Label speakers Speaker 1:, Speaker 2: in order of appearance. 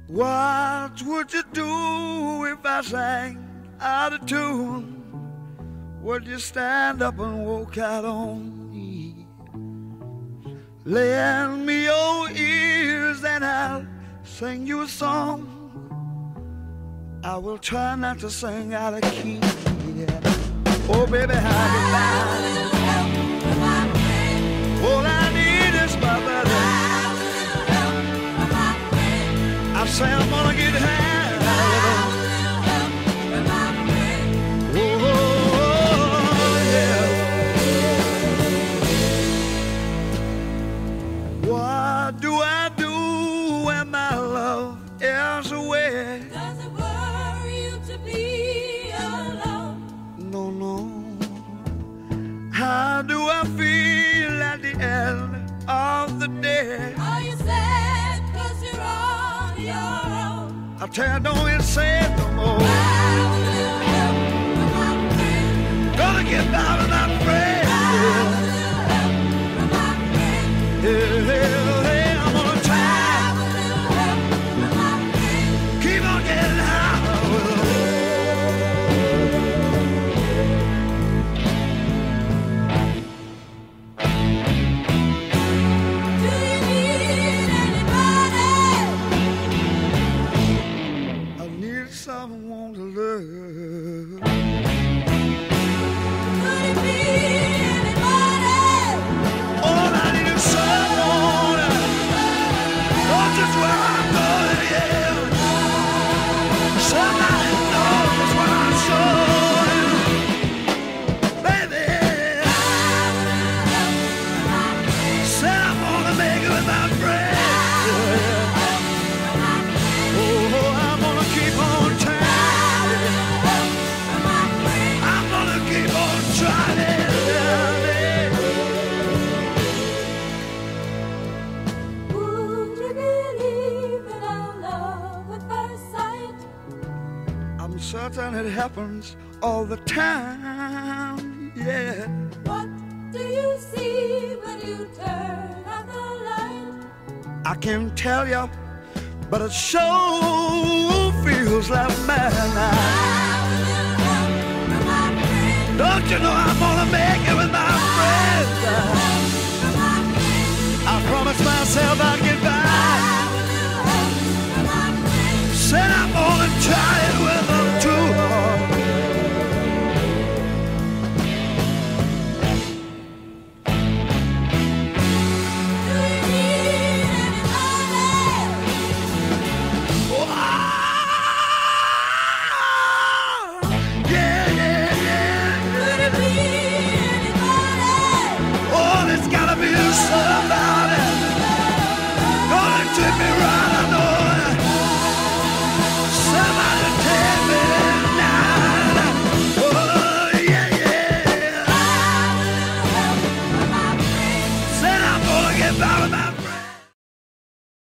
Speaker 1: What would you do if I sang out of tune? Would you stand up and walk out on me? Lend me your ears and I'll sing you a song. I will try not to sing out of key. Yeah. Oh, baby, how you like? All I need is my buddy. I say I'm gonna get high. Oh, yeah. What do I do when my love is away?
Speaker 2: Does it worry you to be alone?
Speaker 1: No, no. How do I feel at the end of the day?
Speaker 2: Are you sad 'cause you're on your own?
Speaker 1: I tell you, don't even say it no more. Gonna get out of my friend. Yeah, yeah, I'm gonna try. Keep on getting high.
Speaker 2: Do you need anybody?
Speaker 1: I need someone to love.
Speaker 2: Could it be anybody?
Speaker 1: All I need is someone. Not just where I'm going, yeah. Somebody knows what I'm showing. Baby, said I'm gonna make it with my friends. Oh, I'm gonna keep on trying. I'm gonna keep on trying.
Speaker 2: Would you believe in our love at first sight?
Speaker 1: I'm certain it happens all the time, yeah.
Speaker 2: What do you see when you turn out the light?
Speaker 1: I can't tell you, but it sure feels like midnight. Don't you know I'm gonna make it with my friends? I promised myself I'd get by. Said I'm gonna try it with them too.
Speaker 2: Do you need anybody?
Speaker 1: Yeah, yeah, yeah.
Speaker 2: Could it be anybody?
Speaker 1: Oh, there's gotta be somebody gonna take me